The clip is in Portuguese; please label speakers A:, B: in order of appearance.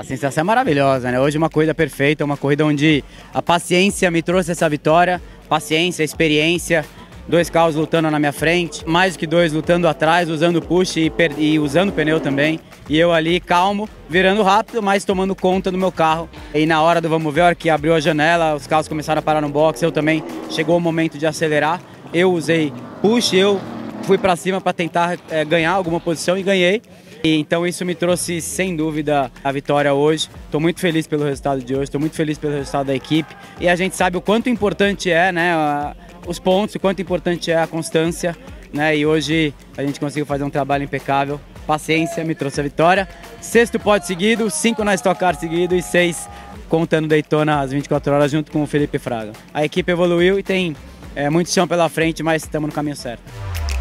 A: sensação é maravilhosa, né? Hoje uma corrida perfeita, uma corrida onde a paciência me trouxe essa vitória, paciência, experiência, 2 carros lutando na minha frente, mais do que 2 lutando atrás, usando push e usando pneu também. E eu ali calmo, virando rápido, mas tomando conta do meu carro. E na hora do vamos ver, a hora que abriu a janela, os carros começaram a parar no box, eu também, chegou o momento de acelerar. Eu usei push, eu fui para cima para tentar ganhar alguma posição e ganhei. E então isso me trouxe, sem dúvida, a vitória hoje. Estou muito feliz pelo resultado de hoje, estou muito feliz pelo resultado da equipe. E a gente sabe o quanto importante é, né, os pontos, o quanto importante é a constância, né? E hoje a gente conseguiu fazer um trabalho impecável. Paciência me trouxe a vitória. 6º pódio seguido, 5 na Stock Car seguido e 6 contando Daytona às 24 horas junto com o Felipe Fraga. A equipe evoluiu e tem muito chão pela frente, mas estamos no caminho certo.